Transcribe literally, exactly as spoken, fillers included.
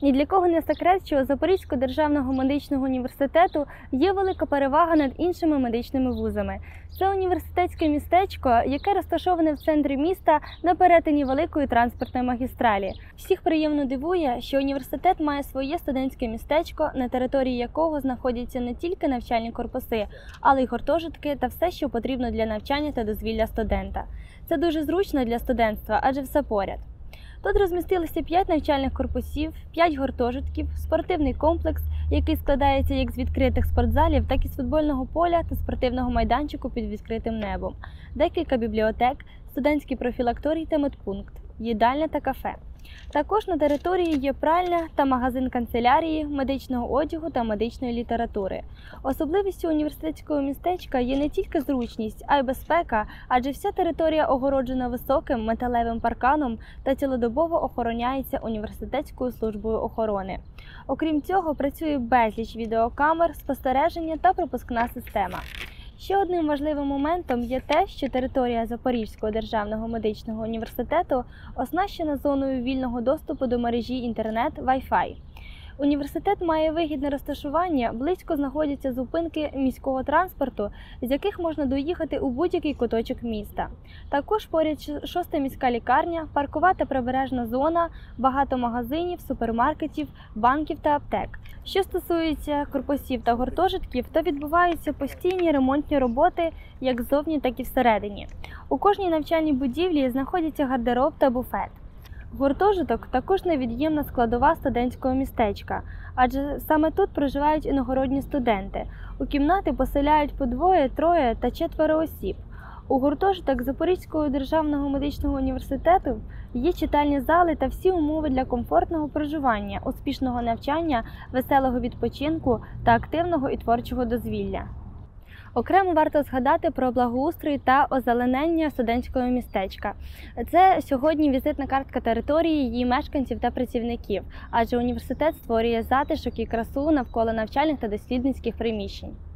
Ні для кого не секрет, що у Запорізького державного медичного університету є велика перевага над іншими медичними вузами. Це університетське містечко, яке розташоване в центрі міста на перетині великої транспортної магістралі. Всіх приємно дивує, що університет має своє студентське містечко, на території якого знаходяться не тільки навчальні корпуси, але й гуртожитки та все, що потрібно для навчання та дозвілля студента. Це дуже зручно для студентства, адже все поряд. Тут розмістилися п'ять навчальних корпусів, п'ять гуртожитків, спортивний комплекс, який складається як з відкритих спортзалів, так і з футбольного поля та спортивного майданчику під відкритим небом, декілька бібліотек, студентський профілакторій та медпункт, їдальня та кафе. Також на території є пральня та магазин канцелярії, медичного одягу та медичної літератури. Особливістю університетського містечка є не тільки зручність, а й безпека, адже вся територія огороджена високим металевим парканом та цілодобово охороняється університетською службою охорони. Окрім цього, працює безліч відеокамер, спостереження та пропускна система. Ще одним важливим моментом є те, що територія Запорізького державного медичного університету оснащена зоною вільного доступу до мережі інтернет Wi-Fi. Університет має вигідне розташування, близько знаходяться зупинки міського транспорту, з яких можна доїхати у будь-який куточок міста. Також поряд шоста міська лікарня, паркова та прибережна зона, багато магазинів, супермаркетів, банків та аптек. Що стосується корпусів та гуртожитків, то відбуваються постійні ремонтні роботи як ззовні, так і всередині. У кожній навчальній будівлі знаходяться гардероб та буфет. Гуртожиток – також невід'ємна складова студентського містечка, адже саме тут проживають іногородні студенти. У кімнати поселяють по двоє, троє та четверо осіб. У гуртожиток Запорізького державного медичного університету є читальні зали та всі умови для комфортного проживання, успішного навчання, веселого відпочинку та активного і творчого дозвілля. Окремо варто згадати про благоустрій та озеленення студентського містечка. Це сьогодні візитна картка території, її мешканців та працівників, адже університет створює затишок і красу навколо навчальних та дослідницьких приміщень.